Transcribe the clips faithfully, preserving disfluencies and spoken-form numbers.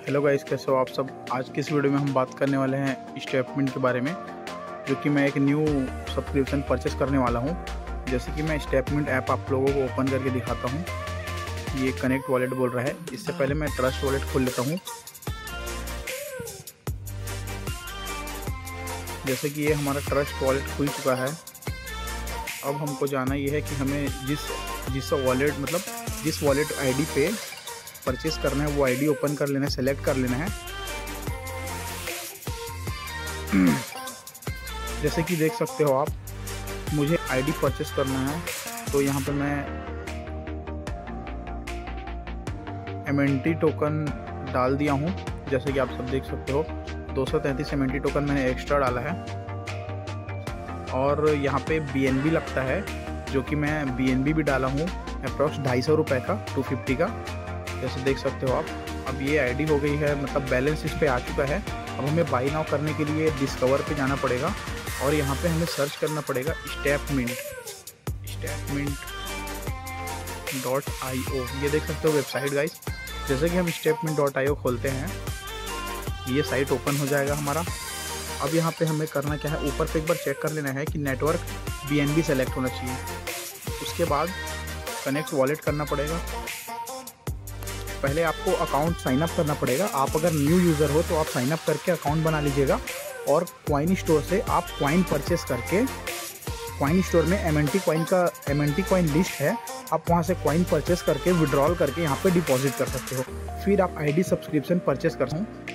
Hello guys, कैसे हो आप सब। आज की इस वीडियो में हम बात करने वाले हैं स्टेटमेंट के बारे में, जो कि मैं एक न्यू सब्सक्रिप्शन परचेस करने वाला हूं। जैसे कि मैं स्टेटमेंट ऐप आप लोगों को ओपन करके दिखाता हूं। ये कनेक्ट वॉलेट बोल रहा है। इससे पहले मैं ट्रस्ट वॉलेट खोल लेता हूं। जैसे कि ये हमारा ट्रस्ट वॉलेट खुल चुका है। अब हमको जाना ये है कि हमें जिस जिस वॉलेट मतलब जिस वॉलेट आईडी पे परचेस करना है वो आईडी ओपन कर लेना है, सेलेक्ट कर लेना है। जैसे कि देख सकते हो आप, मुझे आईडी परचेस करना है, तो यहाँ पे मैं एम एन टी टोकन डाल दिया हूँ। जैसे कि आप सब देख सकते हो, दो सौ तैंतीस एम एन टी टोकन मैंने एक्स्ट्रा डाला है। और यहाँ पे बी एन बी लगता है, जो कि मैं बी एन बी भी डाला हूँ, अप्रॉक्स ढाई सौ रुपये का, टू फिफ्टी का। जैसे देख सकते हो आप, अब ये आईडी हो गई है, मतलब बैलेंस इस पे आ चुका है। अब हमें बाई नाउ करने के लिए डिस्कवर पे जाना पड़ेगा और यहाँ पे हमें सर्च करना पड़ेगा statement statement dot I O. ये देख सकते हो वेबसाइट गाइस। जैसे कि हम स्टेटमेंट डॉट आई ओ खोलते हैं, ये साइट ओपन हो जाएगा हमारा। अब यहाँ पे हमें करना क्या है, ऊपर पे एक बार चेक कर लेना है कि network B N B select होना चाहिए। उसके बाद कनेक्ट वॉलेट करना पड़ेगा। पहले आपको अकाउंट साइन अप करना पड़ेगा। आप अगर न्यू यूज़र हो तो आप साइन अप करके अकाउंट बना लीजिएगा और कॉइन स्टोर से आप कॉइन परचेस करके, कॉइन स्टोर में एम एन टी कॉइन का M N T coin list है, आप वहां से कॉइन परचेस करके विड्रॉल करके यहाँ पे डिपॉजिट कर सकते हो। फिर आप आईडी सब्सक्रिप्शन परचेस कर सकते हो।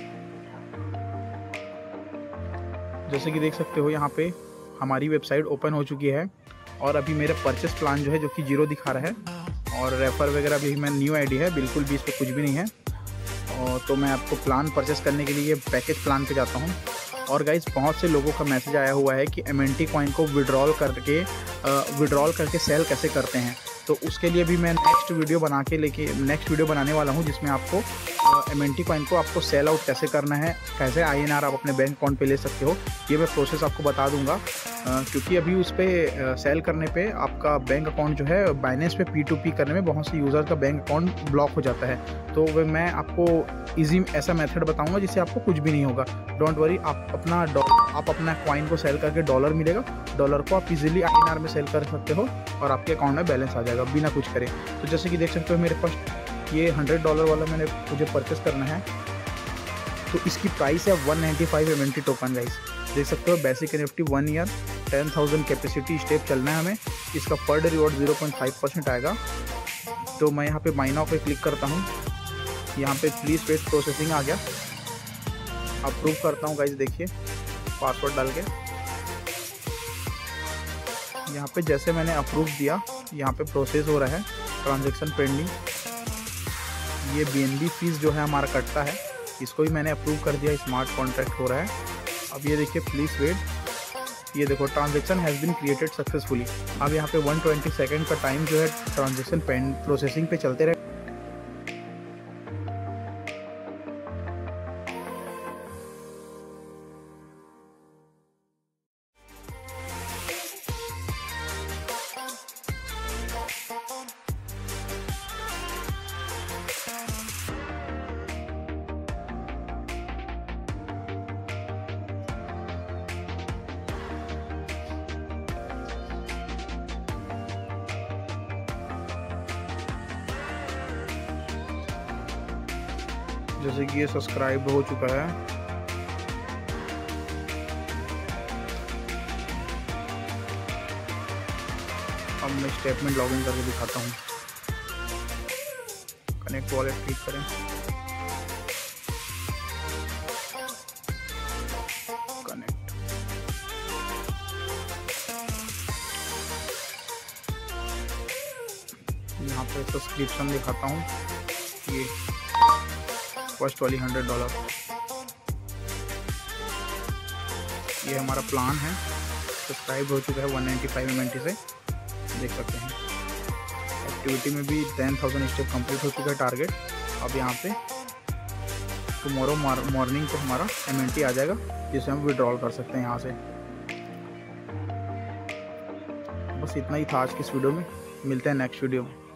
जैसे कि देख सकते हो, यहाँ पे हमारी वेबसाइट ओपन हो चुकी है और अभी मेरा परचेस प्लान जो है, जो कि जीरो दिखा रहा है, और रेफर वगैरह भी मैं न्यू आईडी है, बिल्कुल भी इस पर कुछ भी नहीं है। और तो मैं आपको प्लान परचेस करने के लिए पैकेज प्लान पे जाता हूँ। और गाइज, बहुत से लोगों का मैसेज आया हुआ है कि एम एन टी कॉइन को विड्रॉल करके विड्रॉल करके सेल कैसे करते हैं। तो उसके लिए भी मैं नेक्स्ट वीडियो बना के लेके नेक्स्ट वीडियो बनाने वाला हूँ, जिसमें आपको एम एन टी कॉइन को आपको सेल आउट कैसे करना है, कैसे आई एन आर आप अपने बैंक अकाउंट पे ले सकते हो, ये मैं प्रोसेस आपको बता दूंगा। क्योंकि अभी उस पर सेल करने पे आपका बैंक अकाउंट जो है, बाइनेंस पे पी टू पी करने में बहुत से यूज़र का बैंक अकाउंट ब्लॉक हो जाता है। तो वह मैं आपको ईजी ऐसा मेथड बताऊंगा जिससे आपको कुछ भी नहीं होगा। डोंट वरी, आप अपना आप अपना कॉइन को सेल करके डॉलर मिलेगा, डॉलर को आप इजीली आई एन आर में सेल कर सकते हो और आपके अकाउंट में बैलेंस आ जाएगा बिना कुछ करे। तो जैसे कि देख सकते हो, मेरे पास ये हंड्रेड डॉलर वाला मैंने मुझे परचेस करना है, तो इसकी प्राइस है one ninety five M N T token guys. देख सकते हो, basic N F T one year ten thousand capacity step चलना है हमें। इसका per day reward zero point five percent आएगा। तो मैं यहाँ पे बाय नाउ पे क्लिक करता हूँ। यहाँ पे प्लीज़ वेट, प्रोसेसिंग आ गया। अप्रूव करता हूँ गाइस। देखिए, पासवर्ड डाल के यहाँ पे जैसे मैंने अप्रूव दिया, यहाँ पे प्रोसेस हो रहा है, ट्रांजेक्शन पेंडिंग। ये बी एन बी फीस जो है हमारा कटता है, इसको भी मैंने अप्रूव कर दिया। स्मार्ट कॉन्ट्रैक्ट हो रहा है। अब ये देखिए, प्लीज़ वेट, ये देखो transaction has been created successfully. अब यहाँ पे वन ट्वेंटी सेकेंड का टाइम जो है ट्रांजेक्शन पेंड प्रोसेसिंग पे चलते रहे। जैसे कि ये सब्सक्राइब हो चुका है। अब मैं स्टेटमेंट लॉगिन करके दिखाता हूँ। कनेक्ट वॉलेट क्लिक करें। कनेक्ट। यहाँ पे सब्सक्रिप्शन दिखाता हूँ, ये फर्स्ट वाली हंड्रेड डॉलर, ये हमारा प्लान है। सब्सक्राइब हो चुका है one ninety five M N T से, देख सकते हैं। एक्टिविटी में भी टेन थाउजेंड स्टेप कंप्लीट हो चुका है टारगेट। अब यहाँ पे टुमारो मॉर्निंग को हमारा एम एन टी आ जाएगा, जिसे हम विड्रॉल कर सकते हैं यहाँ से। बस इतना ही था आज की इस वीडियो में। मिलते हैं नेक्स्ट वीडियो में।